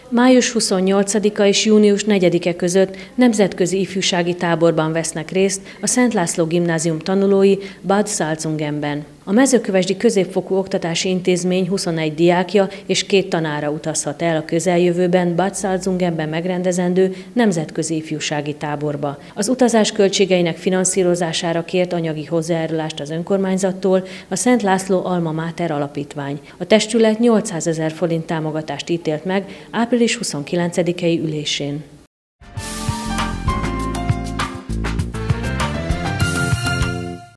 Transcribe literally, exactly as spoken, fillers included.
Május huszonnyolcadika és június negyedike között nemzetközi ifjúsági táborban vesznek részt a Szent László Gimnázium tanulói Bad Salzungenben. A Mezőkövesdi Középfokú Oktatási Intézmény huszonegy diákja és két tanára utazhat el a közeljövőben Bad Salzungenben megrendezendő nemzetközi ifjúsági táborba. Az utazás költségeinek finanszírozására kért anyagi hozzájárulást az önkormányzattól a Szent László Alma Mater Alapítvány. A testület nyolcszázezer forint támogatást ítélt meg április huszonkilencedikei ülésén.